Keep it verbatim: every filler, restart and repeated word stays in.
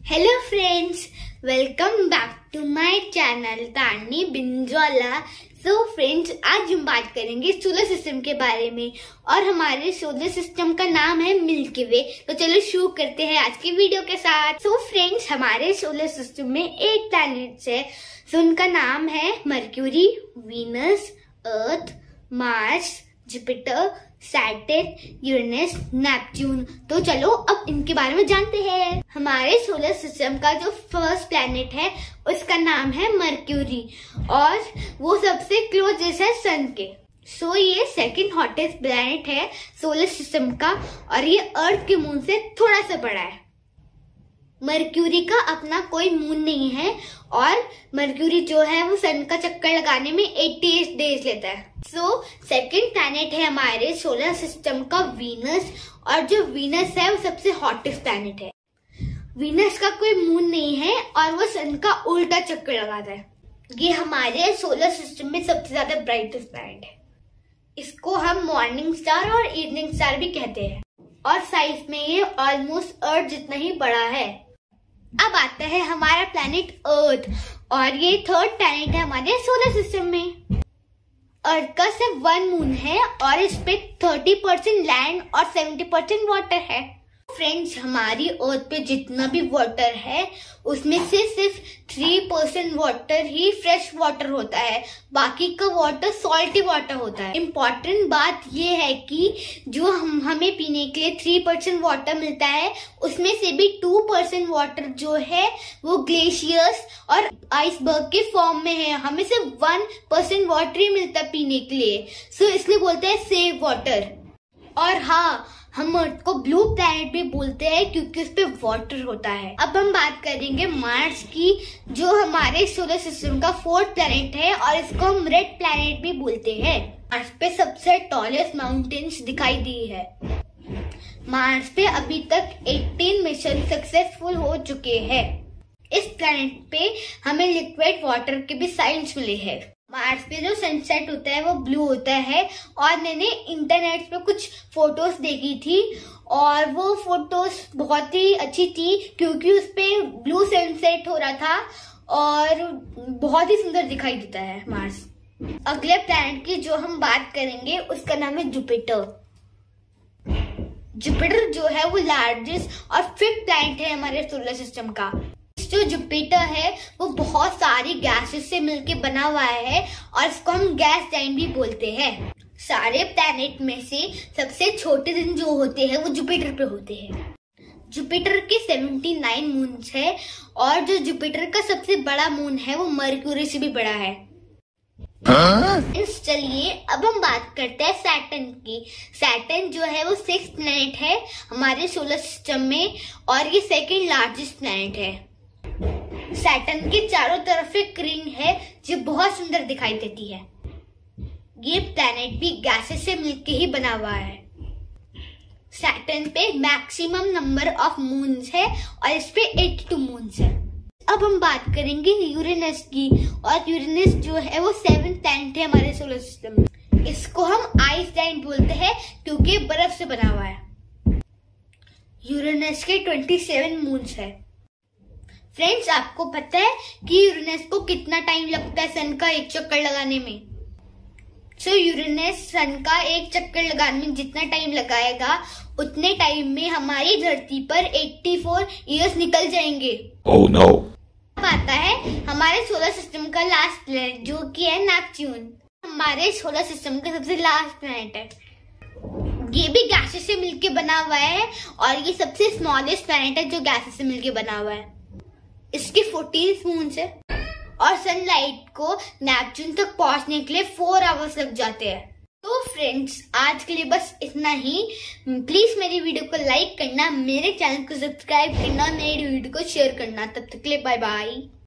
Hello friends, welcome back to my channel Tani Binjwala. So friends, आज हम बात करेंगे सोलर सिस्टम के बारे में और हमारे सोलर सिस्टम का नाम है मिल्की वे। तो चलो शुरू करते हैं आज की वीडियो के साथ। सो फ्रेंड्स, हमारे सोलर सिस्टम में एट प्लैनेट्स है। सो उनका नाम है Mercury, Venus, Earth, Mars, Jupiter, Saturn, Uranus, Neptune. तो चलो अब इनके बारे में जानते हैं। हमारे सोलर सिस्टम का जो फर्स्ट प्लैनेट है उसका नाम है मर्क्यूरी और वो सबसे क्लोजेस्ट है सन के। सो so, ये सेकंड हॉटेस्ट प्लैनेट है सोलर सिस्टम का और ये अर्थ के मून से थोड़ा सा बड़ा है। मर्क्यूरी का अपना कोई मून नहीं है और मर्क्यूरी जो है वो सन का चक्कर लगाने में अट्ठासी डेज लेता है। सो सेकंड प्लैनेट है हमारे सोलर सिस्टम का वीनस और जो वीनस है वो सबसे हॉटेस्ट प्लैनेट है। वीनस का कोई मून नहीं है और वो सन का उल्टा चक्कर लगाता है। ये हमारे सोलर सिस्टम में सबसे ज्यादा ब्राइटेस्ट प्लैनेट है। इसको हम मॉर्निंग स्टार और इवनिंग स्टार भी कहते हैं और साइज में ये ऑलमोस्ट अर्थ जितना ही बड़ा है। अब आता है हमारा प्लैनेट अर्थ और ये थर्ड प्लैनेट है हमारे सोलर सिस्टम में। अर्थ का सिर्फ वन मून है और इस पे थर्टी परसेंट लैंड और सेवेंटी परसेंट वाटर है। फ्रेंड्स, हमारी अर्थ पे जितना भी वाटर है उसमें से सिर्फ थ्री परसेंट वाटर ही फ्रेश वाटर होता है, बाकी का वाटर सॉल्टी वाटर होता है। इम्पोर्टेंट बात ये है कि जो हम हमें पीने के लिए थ्री परसेंट वाटर मिलता है उसमें से भी टू परसेंट वाटर जो है वो ग्लेशियर्स और आइसबर्ग के फॉर्म में है। हमें सिर्फ वन परसेंट वाटर ही मिलता है पीने के लिए। सो so, इसलिए बोलते हैं सेव वाटर। और हाँ, हम अर्थ को ब्लू प्लैनेट भी बोलते हैं क्योंकि उस पे वाटर होता है। अब हम बात करेंगे मार्स की, जो हमारे सोलर सिस्टम का फोर्थ प्लैनेट है और इसको हम रेड प्लैनेट भी बोलते हैं। मार्स पे सबसे टॉलेस्ट माउंटेन्स दिखाई दी है। मार्स पे अभी तक अठारह मिशन सक्सेसफुल हो चुके हैं। इस प्लैनेट पे हमें लिक्विड वाटर के भी साइंस मिले हैं। मार्स पे जो सनसेट होता है वो ब्लू होता है और मैंने इंटरनेट पे कुछ फोटोज देखी थी और वो फोटोज बहुत ही अच्छी थी क्योंकि उस पे ब्लू सनसेट हो रहा था और बहुत ही सुंदर दिखाई देता है मार्स। अगले प्लैनेट की जो हम बात करेंगे उसका नाम है जुपिटर। जुपिटर जो है वो लार्जेस्ट और फिफ्थ प्लैनेट है हमारे सोलर सिस्टम का। जो जुपिटर है वो बहुत सारी गैसेस से मिलके बना हुआ है और इसको हम गैस जाइंट भी बोलते हैं। सारे प्लैनेट में से सबसे छोटे दिन जो होते हैं वो जुपिटर पे होते हैं। जुपिटर के उन्यासी मून्स है और जो जुपिटर का सबसे बड़ा मून है वो मर्क्यूरी से भी बड़ा है। चलिए अब हम बात करते हैं सैटर्न की। सैटर्न जो है वो सिक्स प्लैनेट है हमारे सोलर सिस्टम में और ये सेकेंड लार्जेस्ट प्लैनेट है। सैटर्न के चारों तरफ एक रिंग है जो बहुत सुंदर दिखाई देती है। ये प्लैनेट भी गैसेस से मिलकर ही बना हुआ है। सैटर्न पे मैक्सिमम नंबर ऑफ मून्स है और इस पे बयासी मून्स है। अब हम बात करेंगे यूरेनस की और यूरेनस जो है वो सेवेंथ प्लैनेट है हमारे सोलर सिस्टम में। इसको हम आइस जाइंट बोलते हैं क्योंकि बर्फ से बना हुआ है। यूरेनस के सत्ताईस मून्स है। फ्रेंड्स, आपको पता है कि यूरेनस को कितना टाइम लगता है सन का एक चक्कर लगाने में? सो so, यूरेनस सन का एक चक्कर लगाने में जितना टाइम लगाएगा उतने टाइम में हमारी धरती पर चौरासी इयर्स निकल जाएंगे। oh, no. अब आता है हमारे सोलर सिस्टम का लास्ट प्लैनेट जो कि है नेपच्यून। हमारे सोलर सिस्टम का सबसे लास्ट प्लैनेट है। ये भी गैसेस से मिलके बना हुआ है और ये सबसे स्मॉलेस्ट प्लैनेट है जो गैसेस से मिलके बना हुआ है। इसके चौदह मून्स है और सनलाइट को नेपच्यून तक पहुंचने के लिए फोर आवर्स लग जाते हैं। तो फ्रेंड्स, आज के लिए बस इतना ही। प्लीज मेरी वीडियो को लाइक करना, मेरे चैनल को सब्सक्राइब करना, मेरी वीडियो को शेयर करना। तब तक के लिए बाय बाय।